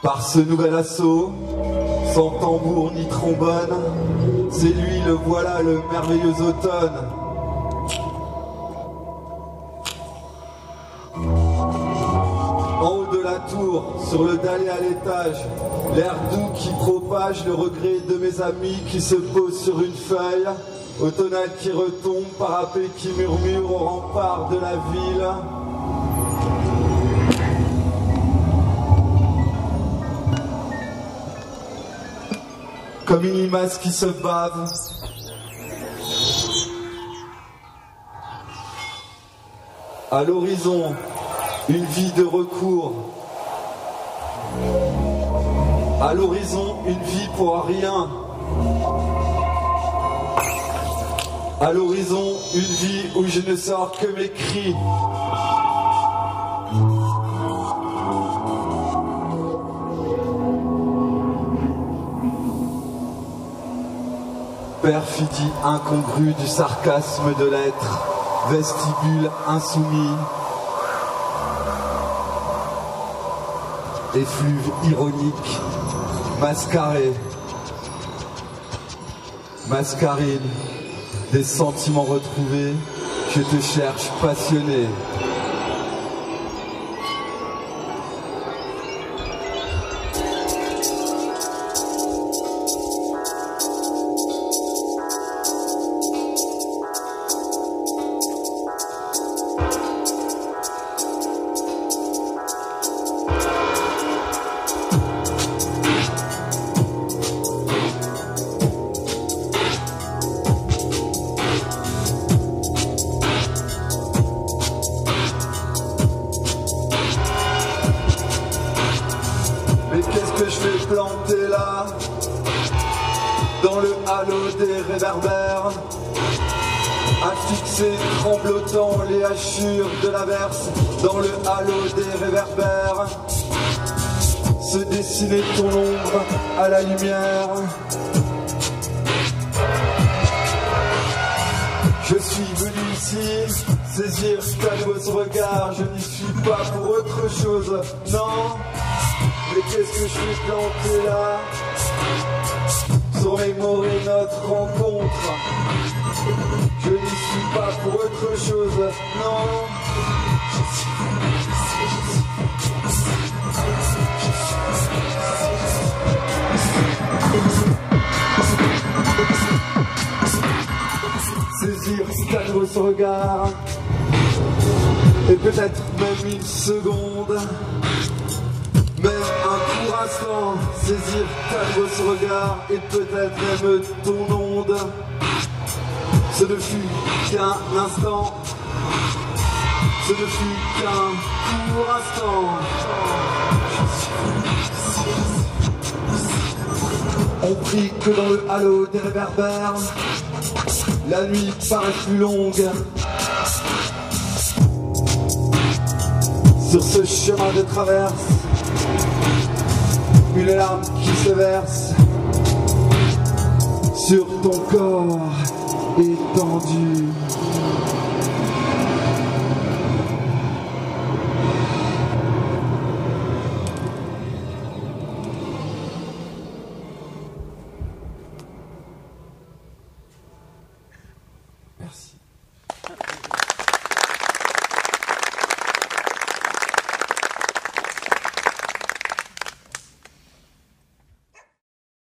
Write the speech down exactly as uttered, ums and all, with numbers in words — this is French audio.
Par ce nouvel assaut, sans tambour ni trombone, c'est lui le voilà le merveilleux automne. En haut de la tour, sur le dallé à l'étage, l'air doux qui propage le regret de mes amis qui se posent sur une feuille, automnale qui retombe, parapet qui murmure au rempart de la ville. Comme une limace qui se bave. À l'horizon, une vie de recours. À l'horizon, une vie pour rien. À l'horizon, une vie où je ne sors que mes cris. Perfidie incongrue du sarcasme de l'être, vestibule insoumis, effluve ironique, mascaré, mascarine, des sentiments retrouvés, je te cherche passionné. Que je vais planter là, dans le halo des réverbères, à fixer tremblotant les hachures de l'averse, dans le halo des réverbères, se dessiner ton ombre à la lumière. Je suis venu ici saisir ta grosse regard, je n'y suis pas pour autre chose, non. Mais qu'est-ce que je vais planter là? Sur mémorer notre rencontre. Je n'y suis pas pour autre chose, non. Saisir ta grosse regard, et peut-être même une seconde. Mais un court instant, saisir ta grosse regard et peut-être même ton onde. Ce ne fut qu'un instant, ce ne fut qu'un court instant. On prie que dans le halo des réverbères, la nuit paraît plus longue. Sur ce chemin de traverse, une larme qui se verse sur ton corps étendu. Merci.